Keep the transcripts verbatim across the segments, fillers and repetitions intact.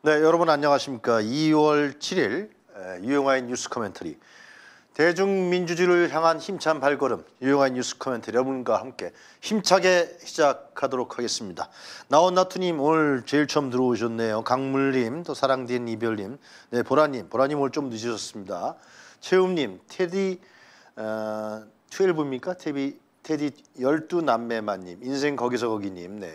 네, 여러분 안녕하십니까. 이월 칠일 유용한 뉴스 코멘터리, 대중민주주의를 향한 힘찬 발걸음, 유용한 뉴스 코멘터리 여러분과 함께 힘차게 시작하도록 하겠습니다. 나온나투님 오늘 제일 처음 들어오셨네요. 강물님, 또 사랑된 이별님, 네, 보라님, 보라님 오늘 좀 늦으셨습니다. 채움님, 테디 어, 십이입니까? 테디 테디 열두 남매만님, 인생 거기서 거기님, 네.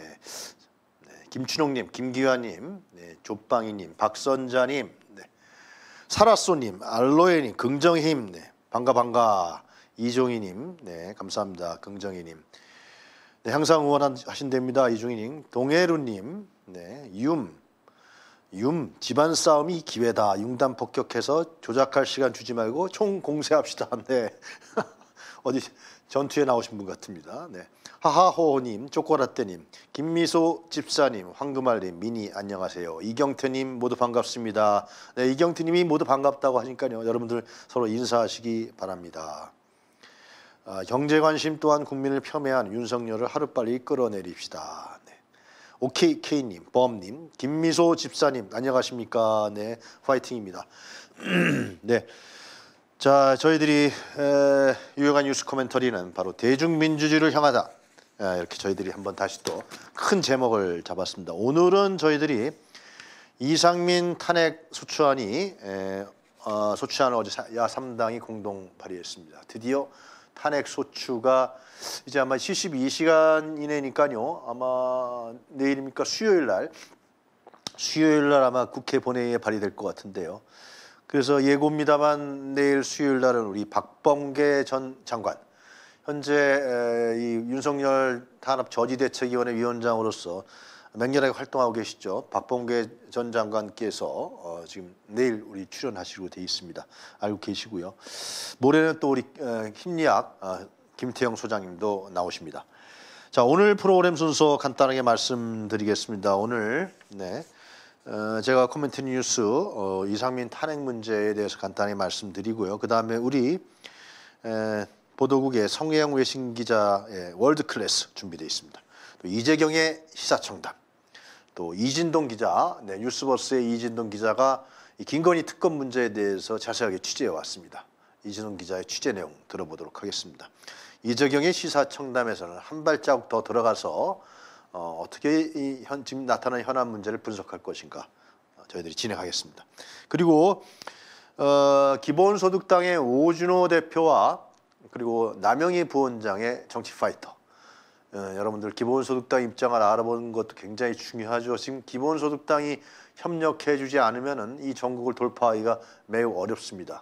김춘옥님, 김기환님, 네, 조빵이님, 박선자님, 네, 사라쏘님, 알로에님, 긍정힘, 네, 반가 반가, 이종희님, 네, 감사합니다. 긍정희님, 네, 항상 응원하신답니다. 이종희님, 동해루님, 네, 윰, 윰, 집안 싸움이 기회다. 융단 폭격해서 조작할 시간 주지 말고 총 공세합시다. 네, 어디 전투에 나오신 분 같습니다. 네. 하하호호님, 쪼꼬라떼님, 김미소 집사님, 황금알님, 미니 안녕하세요. 이경태님 모두 반갑습니다. 네, 이경태님이 모두 반갑다고 하니까요. 여러분들 서로 인사하시기 바랍니다. 아, 경제 관심 또한 국민을 폄훼한 윤석열을 하루빨리 끌어내립시다. 네. 오케이케이님, 범님, 김미소 집사님 안녕하십니까. 네, 화이팅입니다. 네. 자, 저희들이 에, 유용한 뉴스 코멘터리는 바로 대중민주주의를 향하다. 에, 이렇게 저희들이 한번 다시 또 큰 제목을 잡았습니다. 오늘은 저희들이 이상민 탄핵 소추안이 에, 어, 소추안을 어제 야삼 당이 공동 발의했습니다. 드디어 탄핵 소추가 이제 아마 칠십이 시간 이내니까요. 아마 내일입니까? 수요일 날 수요일 날 아마 국회 본회의에 발의될 것 같은데요. 그래서 예고입니다만 내일 수요일 날은 우리 박범계 전 장관, 현재 이 윤석열 탄압 저지대책위원회 위원장으로서 맹렬하게 활동하고 계시죠. 박범계 전 장관께서 어 지금 내일 우리 출연하시기로 돼 있습니다. 알고 계시고요. 모레는 또 우리 심리학 김태형 소장님도 나오십니다. 자, 오늘 프로그램 순서 간단하게 말씀드리겠습니다. 오늘 네. 어, 제가 코멘트 뉴스 어, 이상민 탄핵 문제에 대해서 간단히 말씀드리고요. 그 다음에 우리 에, 보도국의 성혜영 외신 기자의 월드 클래스 준비되어 있습니다. 또 이재경의 시사청담, 또 이진동 기자, 네, 뉴스버스의 이진동 기자가 이 김건희 특검 문제에 대해서 자세하게 취재해 왔습니다. 이진동 기자의 취재 내용 들어보도록 하겠습니다. 이재경의 시사청담에서는 한 발자국 더 들어가서 어, 어떻게 이 현, 지금 나타난 현안 문제를 분석할 것인가 어, 저희들이 진행하겠습니다. 그리고 어, 기본소득당의 오준호 대표와 그리고 남영희 부원장의 정치 파이터, 어, 여러분들 기본소득당 입장을 알아보는 것도 굉장히 중요하죠. 지금 기본소득당이 협력해주지 않으면은 이 전국을 돌파하기가 매우 어렵습니다.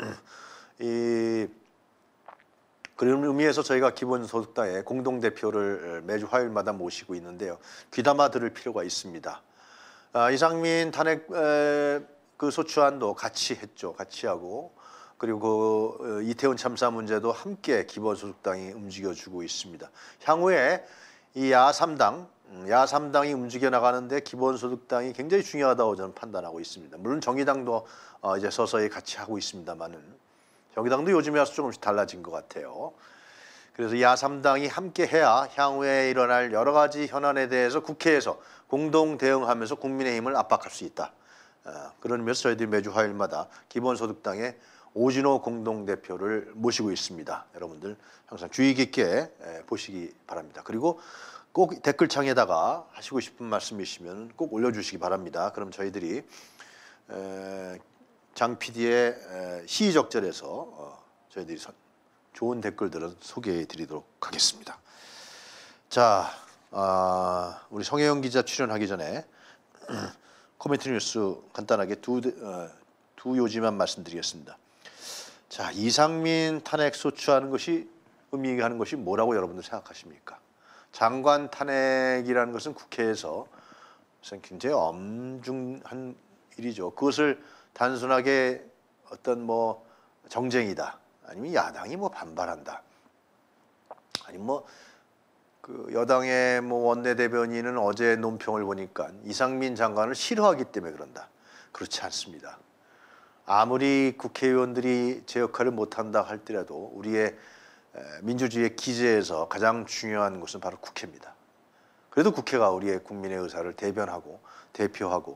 이 그런 의미에서 저희가 기본소득당의 공동대표를 매주 화요일마다 모시고 있는데요. 귀담아 들을 필요가 있습니다. 아, 이상민 탄핵 에, 그 소추안도 같이 했죠. 같이 하고 그리고 그, 이태원 참사 문제도 함께 기본소득당이 움직여주고 있습니다. 향후에 이 야삼 당, 야삼 당이 움직여 나가는데 기본소득당이 굉장히 중요하다고 저는 판단하고 있습니다. 물론 정의당도 어, 이제 서서히 같이 하고 있습니다만은. 정의당도 요즘에 와서 조금씩 달라진 것 같아요. 그래서 야삼 당이 함께 해야 향후에 일어날 여러 가지 현안에 대해서 국회에서 공동 대응하면서 국민의힘을 압박할 수 있다. 어, 그런 의미에서 저희들이 매주 화요일마다 기본소득당의 오진호 공동대표를 모시고 있습니다. 여러분들 항상 주의 깊게 에, 보시기 바랍니다. 그리고 꼭 댓글창에다가 하시고 싶은 말씀이시면 꼭 올려주시기 바랍니다. 그럼 저희들이 에, 장 피디의 시의적절에서 어, 저희들이 좋은 댓글들은 소개해 드리도록 하겠습니다. 자, 아, 우리 성혜영 기자 출연하기 전에 코멘트 뉴스 간단하게 두, 어, 두 요지만 말씀드리겠습니다. 자, 이상민 탄핵 소추하는 것이 의미하는 것이 뭐라고 여러분들 생각하십니까? 장관 탄핵이라는 것은 국회에서 굉장히 엄중한 일이죠. 그것을 단순하게 어떤 뭐 정쟁이다, 아니면 야당이 뭐 반발한다, 아니면 뭐 그 여당의 뭐 원내대변인은 어제 논평을 보니까 이상민 장관을 싫어하기 때문에 그런다. 그렇지 않습니다. 아무리 국회의원들이 제 역할을 못한다 할지라도 우리의 민주주의의 기제에서 가장 중요한 곳은 바로 국회입니다. 그래도 국회가 우리의 국민의 의사를 대변하고 대표하고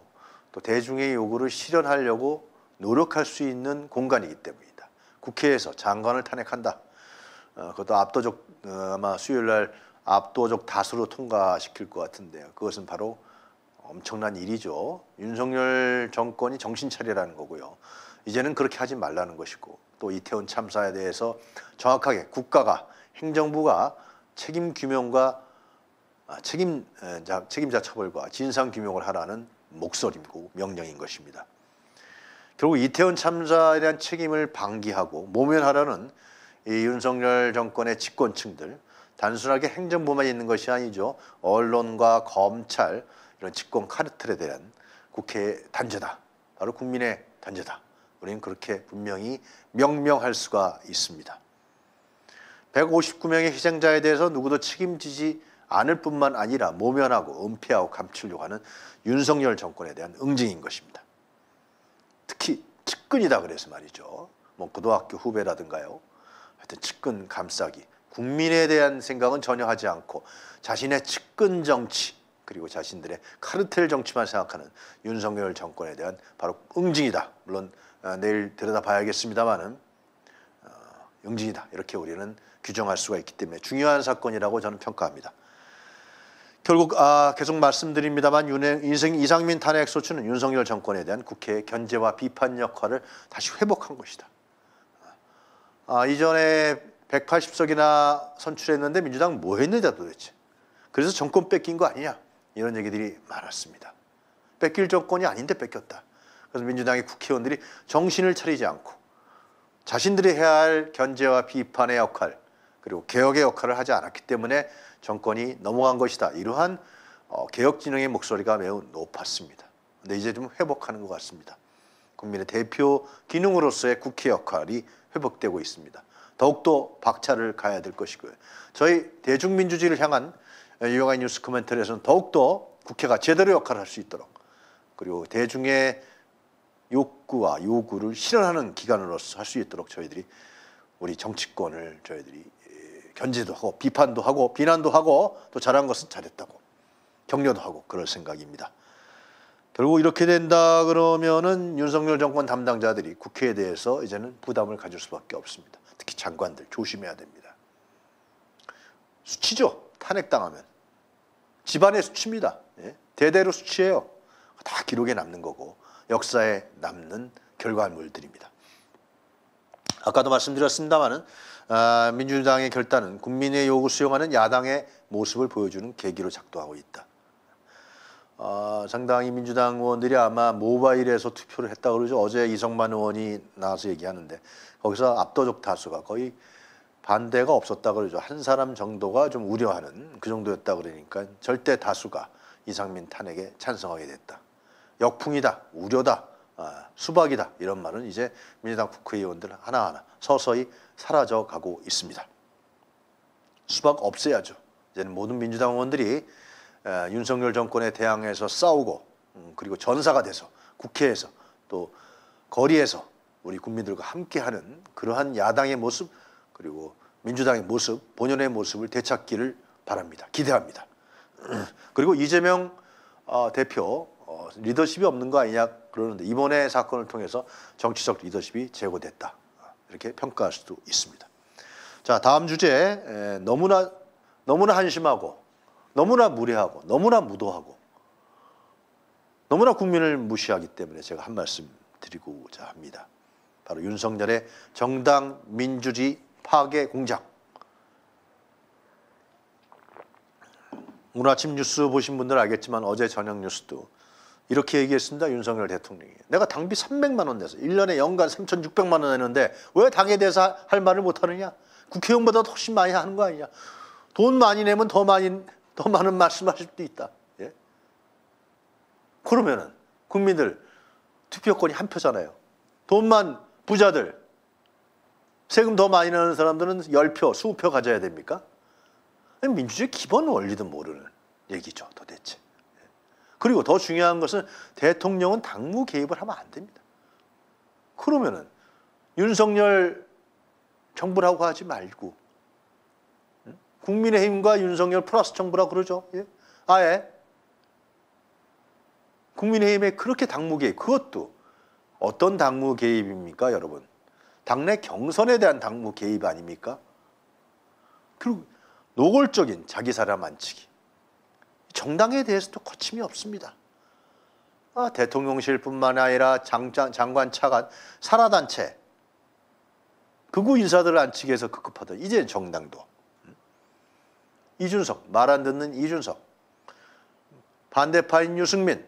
또 대중의 요구를 실현하려고 노력할 수 있는 공간이기 때문이다. 국회에서 장관을 탄핵한다. 어, 그것도 압도적 어, 아마 수요일 날 압도적 다수로 통과시킬 것 같은데요. 그것은 바로 엄청난 일이죠. 윤석열 정권이 정신 차리라는 거고요. 이제는 그렇게 하지 말라는 것이고, 또 이태원 참사에 대해서 정확하게 국가가, 행정부가 책임 규명과 아, 책임자, 책임자 처벌과 진상 규명을 하라는 목소리고 명령인 것입니다. 결국 이태원 참사에 대한 책임을 방기하고 모면하려는 이 윤석열 정권의 집권층들, 단순하게 행정부만 있는 것이 아니죠. 언론과 검찰, 이런 집권 카르텔에 대한 국회의 단죄다. 바로 국민의 단죄다. 우리는 그렇게 분명히 명명할 수가 있습니다. 백오십구 명의 희생자에 대해서 누구도 책임지지 않을 뿐만 아니라 모면하고 은폐하고 감추려고 하는 윤석열 정권에 대한 응징인 것입니다. 특히 측근이다 그래서 말이죠. 뭐 고등학교 후배라든가요. 하여튼 측근 감싸기. 국민에 대한 생각은 전혀 하지 않고 자신의 측근 정치, 그리고 자신들의 카르텔 정치만 생각하는 윤석열 정권에 대한 바로 응징이다. 물론 내일 들여다봐야겠습니다마는 응징이다. 이렇게 우리는 규정할 수가 있기 때문에 중요한 사건이라고 저는 평가합니다. 결국 아, 계속 말씀드립니다만 윤생, 이상민 탄핵 소추는 윤석열 정권에 대한 국회의 견제와 비판 역할을 다시 회복한 것이다. 아, 이전에 백팔십 석이나 선출했는데 민주당 뭐 했느냐 도대체. 그래서 정권 뺏긴 거 아니냐. 이런 얘기들이 많았습니다. 뺏길 정권이 아닌데 뺏겼다. 그래서 민주당의 국회의원들이 정신을 차리지 않고 자신들이 해야 할 견제와 비판의 역할, 그리고 개혁의 역할을 하지 않았기 때문에 정권이 넘어간 것이다. 이러한 어, 개혁진영의 목소리가 매우 높았습니다. 근데 이제 좀 회복하는 것 같습니다. 국민의 대표 기능으로서의 국회 역할이 회복되고 있습니다. 더욱더 박차를 가야 될 것이고요. 저희 대중민주주의를 향한 유용한 뉴스 코멘터리에서는 더욱더 국회가 제대로 역할을 할 수 있도록, 그리고 대중의 욕구와 요구를 실현하는 기관으로서 할 수 있도록 저희들이 우리 정치권을 저희들이 견제도 하고 비판도 하고 비난도 하고 또 잘한 것은 잘했다고 격려도 하고 그럴 생각입니다. 결국 이렇게 된다 그러면은 윤석열 정권 담당자들이 국회에 대해서 이제는 부담을 가질 수밖에 없습니다. 특히 장관들 조심해야 됩니다. 수치죠. 탄핵당하면. 집안의 수치입니다. 예? 대대로 수치예요. 다 기록에 남는 거고 역사에 남는 결과물들입니다. 아까도 말씀드렸습니다마는 아, 민주당의 결단은 국민의 요구 수용하는 야당의 모습을 보여주는 계기로 작동하고 있다. 어, 상당히 민주당 의원들이 아마 모바일에서 투표를 했다고 그러죠. 어제 이성만 의원이 나와서 얘기하는데 거기서 압도적 다수가 거의 반대가 없었다 그러죠. 한 사람 정도가 좀 우려하는 그 정도였다 그러니까 절대 다수가 이상민 탄핵에 찬성하게 됐다. 역풍이다, 우려다, 아, 수박이다 이런 말은 이제 민주당 국회의원들 하나하나 서서히 사라져가고 있습니다. 수박 없애야죠. 이제는 모든 민주당 의원들이 에, 윤석열 정권에 대항해서 싸우고 음, 그리고 전사가 돼서 국회에서 또 거리에서 우리 국민들과 함께하는 그러한 야당의 모습 그리고 민주당의 모습, 본연의 모습을 되찾기를 바랍니다. 기대합니다. 그리고 이재명 어, 대표 어, 리더십이 없는 거 아니냐 그러는데 이번에 사건을 통해서 정치적 리더십이 제고됐다. 이렇게 평가할 수도 있습니다. 자, 다음 주제 에, 너무나 너무나 한심하고 너무나 무례하고 너무나 무도하고 너무나 국민을 무시하기 때문에 제가 한 말씀 드리고자 합니다. 바로 윤석열의 정당 민주주의 파괴 공작. 오늘 아침 뉴스 보신 분들 알겠지만 어제 저녁 뉴스도 이렇게 얘기했습니다. 윤석열 대통령이. 내가 당비 삼백만 원 내서 일 년에 연간 삼천육백만 원 내는데 왜 당에 대해서 할 말을 못하느냐. 국회의원보다 훨씬 많이 하는 거 아니냐. 돈 많이 내면 더 많이 더 많은 말씀하실 수도 있다. 예? 그러면은 국민들 투표권이 한 표잖아요. 돈만 부자들 세금 더 많이 내는 사람들은 열 표, 이십 표 가져야 됩니까? 민주주의 기본 원리도 모르는 얘기죠, 도대체. 그리고 더 중요한 것은 대통령은 당무 개입을 하면 안 됩니다. 그러면은 윤석열 정부라고 하지 말고 국민의힘과 윤석열 플러스 정부라고 그러죠. 예? 아예 국민의힘에 그렇게 당무 개입, 그것도 어떤 당무 개입입니까, 여러분? 당내 경선에 대한 당무 개입 아닙니까? 그리고 노골적인 자기 사람 만치기. 정당에 대해서도 거침이 없습니다. 아, 대통령실뿐만 아니라 장장, 장관 차관, 산하단체, 극우 인사들을 안치기 위해서 급급하다. 이제 정당도. 이준석, 말 안 듣는 이준석, 반대파인 유승민,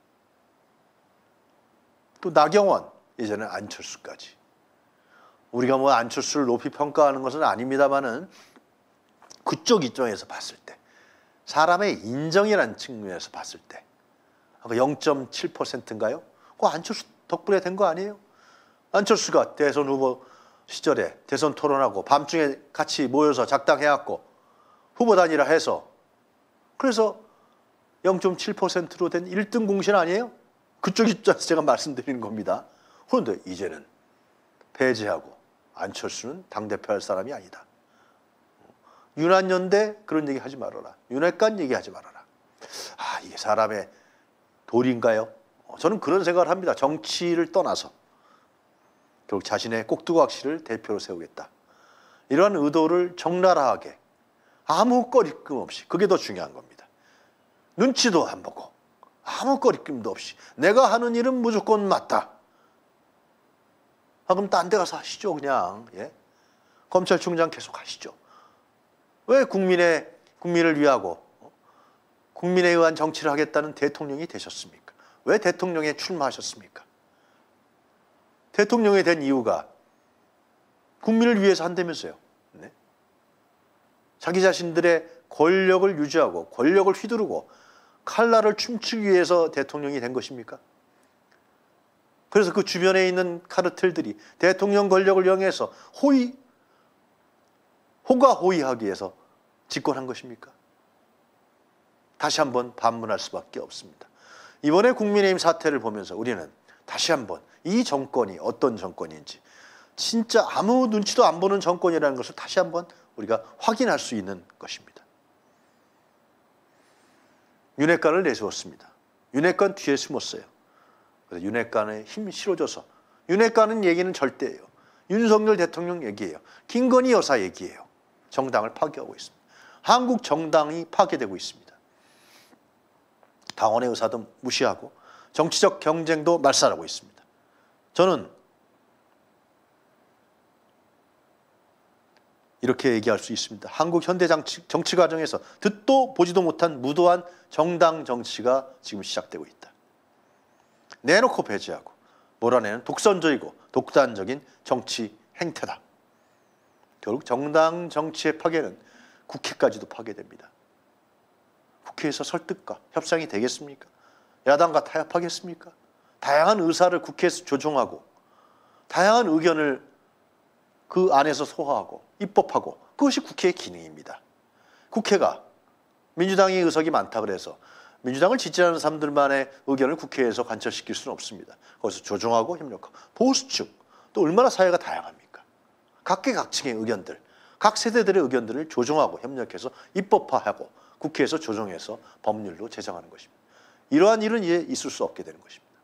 또 나경원, 이제는 안철수까지. 우리가 뭐 안철수를 높이 평가하는 것은 아닙니다만은 그쪽 입장에서 봤을 때, 사람의 인정이라는 측면에서 봤을 때 영 점 칠 퍼센트인가요? 그거 안철수 덕분에 된 거 아니에요? 안철수가 대선 후보 시절에 대선 토론하고 밤중에 같이 모여서 작당해갖고 후보 단일화 해서 그래서 영 점 칠 퍼센트로 된 일 등 공신 아니에요? 그쪽 입장에서 제가 말씀드리는 겁니다. 그런데 이제는 배제하고 안철수는 당대표 할 사람이 아니다. 윤한연대 그런 얘기 하지 말아라. 윤핵관 얘기하지 말아라. 아, 이게 사람의 도리인가요? 저는 그런 생각을 합니다. 정치를 떠나서 결국 자신의 꼭두각시를 대표로 세우겠다. 이러한 의도를 적나라하게 아무 꺼리낌 없이, 그게 더 중요한 겁니다. 눈치도 안 보고 아무 꺼리낌도 없이 내가 하는 일은 무조건 맞다. 아, 그럼 딴 데 가서 하시죠, 그냥. 예? 검찰총장 계속 하시죠. 왜 국민의, 국민을 위하고 국민에 의한 정치를 하겠다는 대통령이 되셨습니까? 왜 대통령에 출마하셨습니까? 대통령이 된 이유가 국민을 위해서 한다면서요. 네? 자기 자신들의 권력을 유지하고 권력을 휘두르고 칼날을 춤추기 위해서 대통령이 된 것입니까? 그래서 그 주변에 있는 카르텔들이 대통령 권력을 이용해서 호의, 호가호위하기 위해서 집권한 것입니까? 다시 한번 반문할 수밖에 없습니다. 이번에 국민의힘 사태를 보면서 우리는 다시 한번 이 정권이 어떤 정권인지, 진짜 아무 눈치도 안 보는 정권이라는 것을 다시 한번 우리가 확인할 수 있는 것입니다. 윤핵관을 내세웠습니다. 윤핵관 뒤에 숨었어요. 그래서 윤핵관의 힘 실어줘서, 윤핵관은 얘기는 절대예요. 윤석열 대통령 얘기예요. 김건희 여사 얘기예요. 정당을 파괴하고 있습니다. 한국 정당이 파괴되고 있습니다. 당원의 의사도 무시하고 정치적 경쟁도 말살하고 있습니다. 저는 이렇게 얘기할 수 있습니다. 한국 현대 정치, 정치 과정에서 듣도 보지도 못한 무도한 정당 정치가 지금 시작되고 있다. 내놓고 배제하고 몰아내는 독선적이고 독단적인 정치 행태다. 결국 정당 정치의 파괴는 국회까지도 파괴됩니다. 국회에서 설득과 협상이 되겠습니까? 야당과 타협하겠습니까? 다양한 의사를 국회에서 조정하고 다양한 의견을 그 안에서 소화하고 입법하고, 그것이 국회의 기능입니다. 국회가 민주당이 의석이 많다 그래서 민주당을 지지하는 사람들만의 의견을 국회에서 관철시킬 수는 없습니다. 거기서 조정하고 협력하고, 보수층 또 얼마나 사회가 다양합니까? 각계각층의 의견들, 각 세대들의 의견들을 조정하고 협력해서 입법화하고 국회에서 조정해서 법률로 제정하는 것입니다. 이러한 일은 이제 있을 수 없게 되는 것입니다.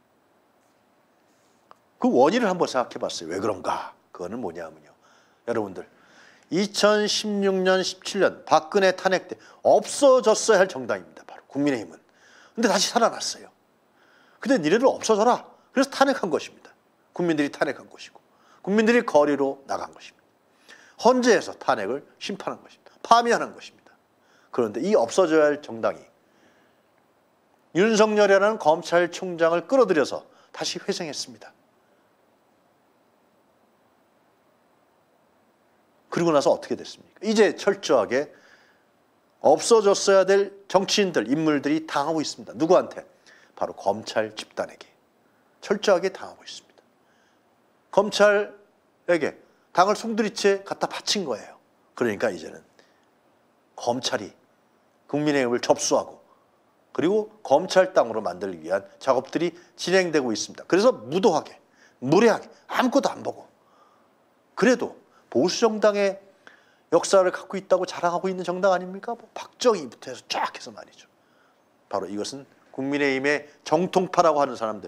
그 원인을 한번 생각해 봤어요. 왜 그런가? 그거는 뭐냐면요, 여러분들, 이천십육 년, 십칠 년 박근혜 탄핵 때 없어졌어야 할 정당입니다. 바로 국민의힘은. 근데 다시 살아났어요. 근데 니네들 없어져라. 그래서 탄핵한 것입니다. 국민들이 탄핵한 것이고 국민들이 거리로 나간 것입니다. 헌재에서 탄핵을 심판한 것입니다. 파면한 것입니다. 그런데 이 없어져야 할 정당이 윤석열이라는 검찰총장을 끌어들여서 다시 회생했습니다. 그리고 나서 어떻게 됐습니까? 이제 철저하게 없어졌어야 될 정치인들, 인물들이 당하고 있습니다. 누구한테? 바로 검찰 집단에게 철저하게 당하고 있습니다. 검찰에게 당을 송두리째 갖다 바친 거예요. 그러니까 이제는 검찰이 국민의힘을 접수하고 그리고 검찰 당으로 만들기 위한 작업들이 진행되고 있습니다. 그래서 무도하게, 무례하게 아무것도 안 보고, 그래도 보수 정당의 역사를 갖고 있다고 자랑하고 있는 정당 아닙니까? 뭐 박정희부터 해서 쫙 해서 말이죠. 바로 이것은 국민의힘의 정통파라고 하는 사람들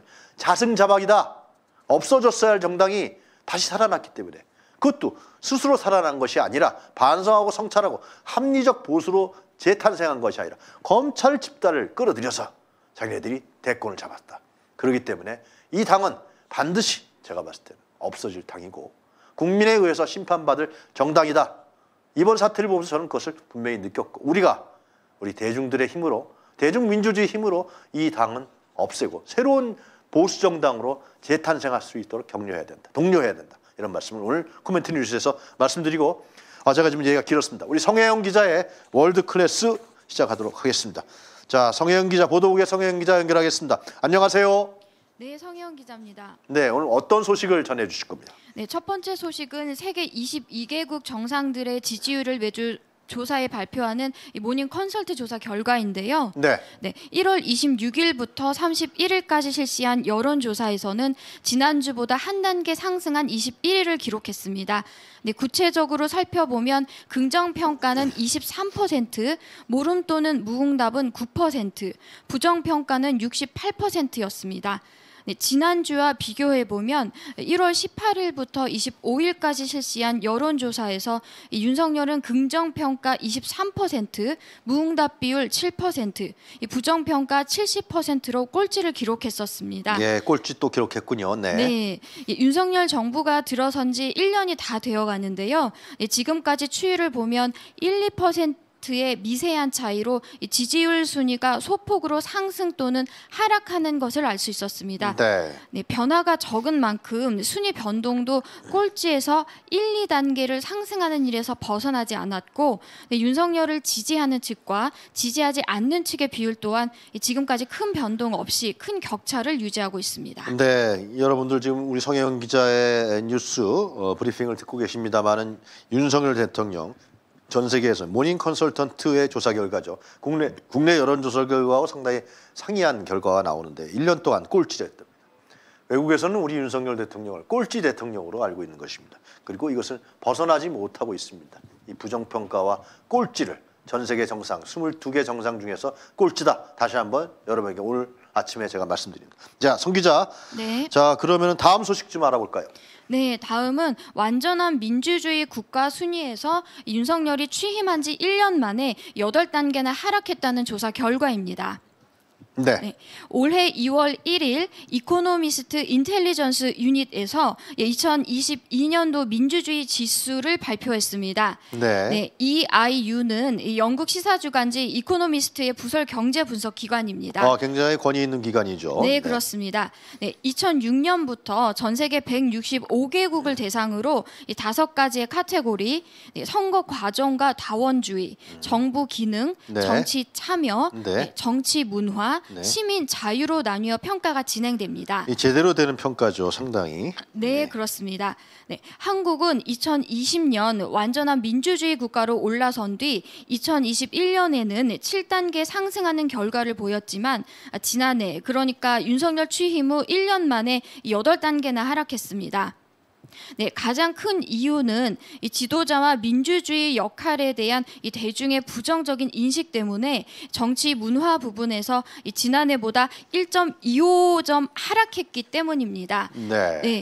자승자박이다. 없어졌어야 할 정당이 다시 살아났기 때문에 그것도 스스로 살아난 것이 아니라 반성하고 성찰하고 합리적 보수로 재탄생한 것이 아니라 검찰 집단을 끌어들여서 자기네들이 대권을 잡았다. 그렇기 때문에 이 당은 반드시 제가 봤을 때는 없어질 당이고 국민에 의해서 심판받을 정당이다. 이번 사태를 보면서 저는 그것을 분명히 느꼈고 우리가 우리 대중들의 힘으로 대중민주주의 힘으로 이 당은 없애고 새로운 보수정당으로 재탄생할 수 있도록 격려해야 된다. 독려해야 된다. 이런 말씀을 오늘 코멘트 뉴스에서 말씀드리고 아 제가 지금 얘기가 길었습니다. 우리 성혜영 기자의 월드클래스 시작하도록 하겠습니다. 자, 성혜영 기자, 보도국의 성혜영 기자 연결하겠습니다. 안녕하세요. 네, 성혜영 기자입니다. 네, 오늘 어떤 소식을 전해주실 겁니다. 네, 첫 번째 소식은 세계 이십이 개국 정상들의 지지율을 매주 조사에 발표하는 이 모닝 컨설트 조사 결과인데요. 네. 네, 일월 이십육일부터 삼십일일까지 실시한 여론조사에서는 지난주보다 한 단계 상승한 이십일위를 기록했습니다. 네, 구체적으로 살펴보면 긍정평가는 이십삼 퍼센트, 모름 또는 무응답은 구 퍼센트, 부정평가는 육십팔 퍼센트였습니다. 네, 지난주와 비교해보면 일월 십팔일부터 이십오일까지 실시한 여론조사에서 이 윤석열은 긍정평가 이십삼 퍼센트, 무응답 비율 칠 퍼센트, 이 부정평가 칠십 퍼센트로 꼴찌를 기록했었습니다. 예, 꼴찌 또 기록했군요. 네. 네, 이 윤석열 정부가 들어선 지 일 년이 다 되어가는데요. 예, 지금까지 추이를 보면 일, 이 퍼센트 의 미세한 차이로 지지율 순위가 소폭으로 상승 또는 하락하는 것을 알 수 있었습니다. 네. 네, 변화가 적은 만큼 순위 변동도 꼴찌에서 일, 이 단계를 상승하는 일에서 벗어나지 않았고 네, 윤석열을 지지하는 측과 지지하지 않는 측의 비율 또한 지금까지 큰 변동 없이 큰 격차를 유지하고 있습니다. 네, 여러분들 지금 우리 성혜영 기자의 뉴스 어, 브리핑을 듣고 계십니다마는 윤석열 대통령 전 세계에서 모닝 컨설턴트의 조사 결과죠. 국내 국내 여론조사 결과하고 상당히 상이한 결과가 나오는데 일 년 동안 꼴찌랬답니다. 외국에서는 우리 윤석열 대통령을 꼴찌 대통령으로 알고 있는 것입니다. 그리고 이것을 벗어나지 못하고 있습니다. 이 부정평가와 꼴찌를 전 세계 정상 스물두 개 정상 중에서 꼴찌다. 다시 한번 여러분에게 오늘 아침에 제가 말씀드립니다. 자, 성 기자. 네. 자, 그러면 다음 소식 좀 알아볼까요? 네, 다음은 완전한 민주주의 국가 순위에서 윤석열이 취임한 지 일 년 만에 여덟 단계나 하락했다는 조사 결과입니다. 네. 네, 올해 이월 일일 이코노미스트 인텔리전스 유닛에서 이천이십이년도 민주주의 지수를 발표했습니다. 네. 네, 이아이유는 영국 시사주간지 이코노미스트의 부설 경제 분석 기관입니다. 어, 굉장히 권위 있는 기관이죠. 네, 그렇습니다. 네, 이천육년부터 전 세계 백육십오 개국을 대상으로 이 다섯 가지의 카테고리, 네, 선거 과정과 다원주의, 정부 기능, 네. 정치 참여, 네. 네, 정치 문화, 네. 시민 자유로 나뉘어 평가가 진행됩니다. 이 제대로 되는 평가죠, 상당히. 네, 네. 그렇습니다. 네, 한국은 이천이십년 완전한 민주주의 국가로 올라선 뒤 이천이십일년에는 칠 단계 상승하는 결과를 보였지만 지난해 그러니까 윤석열 취임 후 일 년 만에 여덟 단계나 하락했습니다. 네, 가장 큰 이유는 이 지도자와 민주주의 역할에 대한 이 대중의 부정적인 인식 때문에 정치 문화 부분에서 이 지난해보다 일 점 이오점 하락했기 때문입니다. 네. 네,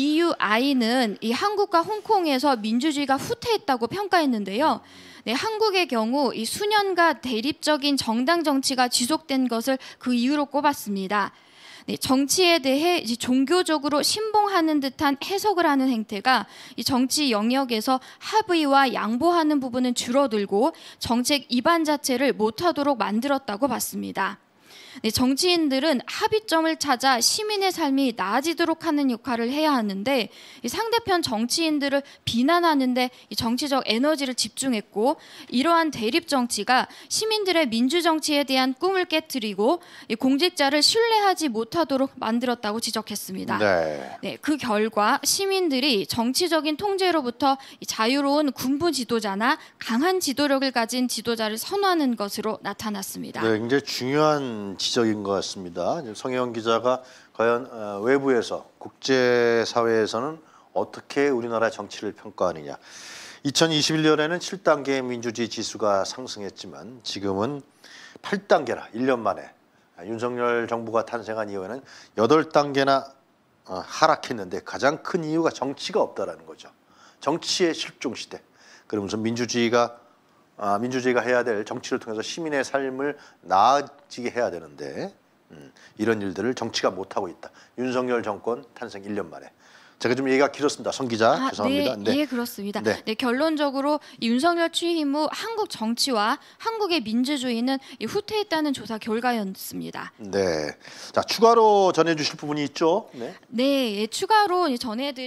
이유아이는 이 한국과 홍콩에서 민주주의가 후퇴했다고 평가했는데요. 네, 한국의 경우 이 수년간 대립적인 정당 정치가 지속된 것을 그 이유로 꼽았습니다. 네, 정치에 대해 이제 종교적으로 신봉하는 듯한 해석을 하는 행태가 이 정치 영역에서 합의와 양보하는 부분은 줄어들고 정책 입안 자체를 못하도록 만들었다고 봤습니다. 네, 정치인들은 합의점을 찾아 시민의 삶이 나아지도록 하는 역할을 해야 하는데 이 상대편 정치인들을 비난하는데 이 정치적 에너지를 집중했고 이러한 대립 정치가 시민들의 민주정치에 대한 꿈을 깨트리고 이 공직자를 신뢰하지 못하도록 만들었다고 지적했습니다. 네. 네, 그 결과 시민들이 정치적인 통제로부터 이 자유로운 군부 지도자나 강한 지도력을 가진 지도자를 선호하는 것으로 나타났습니다. 네, 굉장히 중요한 지적인 것 같습니다. 성혜영 기자가 과연 외부에서 국제사회에서는 어떻게 우리나라 정치를 평가하느냐. 이천이십일년에는 칠 단계의 민주주의 지수가 상승했지만 지금은 팔 단계나 일 년 만에 윤석열 정부가 탄생한 이후에는 여덟 단계나 어, 하락했는데 가장 큰 이유가 정치가 없다라는 거죠. 정치의 실종 시대. 그러면서 민주주의가 아, 민주주의가 해야 될 정치를 통해서 시민의 삶을 나아지게 해야 되는데 음, 이런 일들을 정치가 못하고 있다. 윤석열 정권 탄생 일 년 만에. 제가 좀 얘기가 길었습니다. 성 기자 아, 죄송합니다. 네, 예, 그렇습니다. 네. 네. 결론적으로 이 윤석열 취임 후 한국 정치와 한국의 민주주의는 이 후퇴했다는 조사 결과였습니다. 네. 자, 추가로 전해주실 부분이 있죠. 네. 네, 예, 추가로 이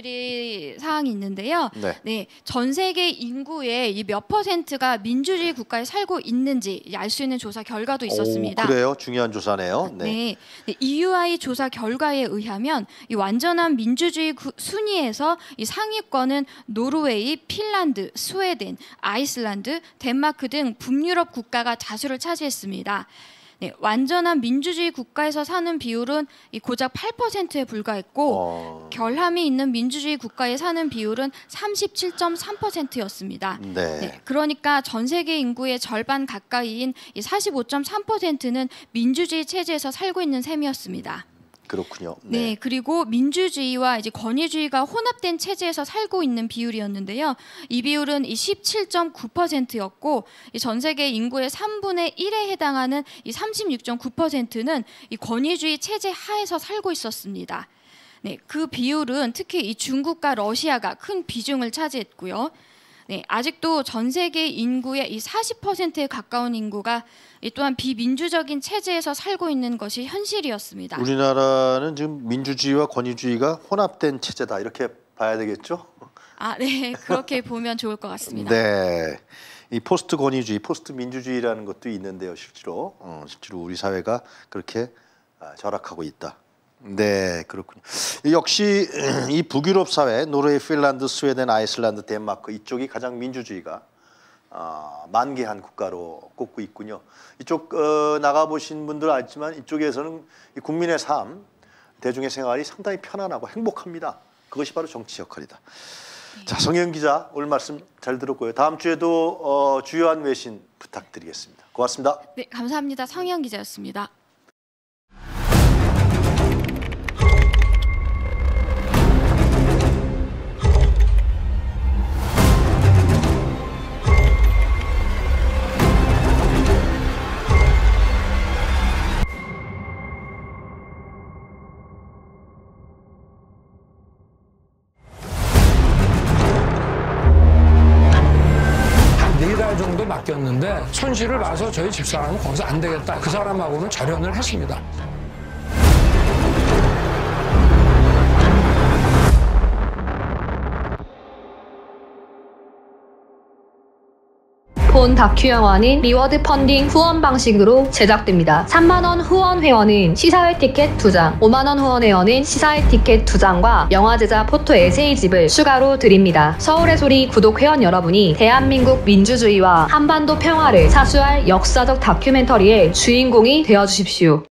전해드릴 사항이 있는데요. 네. 네, 전 세계 인구의 이 몇 퍼센트가 민주주의 국가에 살고 있는지 알 수 있는 조사 결과도 있었습니다. 오, 그래요. 중요한 조사네요. 네. 네, 네, 이유아이 조사 결과에 의하면 이 완전한 민주주의 구, 순위에서 이 상위권은 노르웨이, 핀란드, 스웨덴, 아이슬란드, 덴마크 등 북유럽 국가가 다수를 차지했습니다. 네, 완전한 민주주의 국가에서 사는 비율은 이 고작 팔 퍼센트에 불과했고 어... 결함이 있는 민주주의 국가에 사는 비율은 삼십칠 점 삼 퍼센트였습니다. 네. 네, 그러니까 전 세계 인구의 절반 가까이인 이 사십오 점 삼 퍼센트는 민주주의 체제에서 살고 있는 셈이었습니다. 그렇군요. 네. 네. 그리고 민주주의와 이제 권위주의가 혼합된 체제에서 살고 있는 비율이었는데요. 이 비율은 이 십칠 점 구 퍼센트였고 이 전 세계 인구의 삼분의 일에 해당하는 이 삼십육 점 구 퍼센트는 이 권위주의 체제 하에서 살고 있었습니다. 네, 그 비율은 특히 이 중국과 러시아가 큰 비중을 차지했고요. 네, 아직도 전 세계 인구의 이 사십 퍼센트에 가까운 인구가 이 또한 비민주적인 체제에서 살고 있는 것이 현실이었습니다. 우리나라는 지금 민주주의와 권위주의가 혼합된 체제다 이렇게 봐야 되겠죠? 아, 네, 그렇게 보면 좋을 것 같습니다. 네, 이 포스트 권위주의, 포스트 민주주의라는 것도 있는데요, 실제로 어, 실제로 우리 사회가 그렇게 아, 절약하고 있다. 네, 그렇군요. 역시 이 북유럽 사회, 노르웨이, 핀란드, 스웨덴, 아이슬란드, 덴마크 이쪽이 가장 민주주의가 어, 만개한 국가로 꼽고 있군요. 이쪽 어, 나가 보신 분들 알지만 이쪽에서는 이 국민의 삶, 대중의 생활이 상당히 편안하고 행복합니다. 그것이 바로 정치 역할이다. 네. 자, 성현 기자 오늘 말씀 잘 들었고요. 다음 주에도 어, 주요한 외신 부탁드리겠습니다. 고맙습니다. 네, 감사합니다. 성현 기자였습니다. 네 달 정도 맡겼는데 손실을 봐서 저희 집사람은 거기서 안 되겠다. 그 사람하고는 절연을 했습니다. 본 다큐 영화는 리워드 펀딩 후원 방식으로 제작됩니다. 삼만 원 후원 회원은 시사회 티켓 두 장, 오만 원 후원 회원은 시사회 티켓 두 장과 영화 제작 포토 에세이집을 추가로 드립니다. 서울의 소리 구독 회원 여러분이 대한민국 민주주의와 한반도 평화를 사수할 역사적 다큐멘터리의 주인공이 되어주십시오.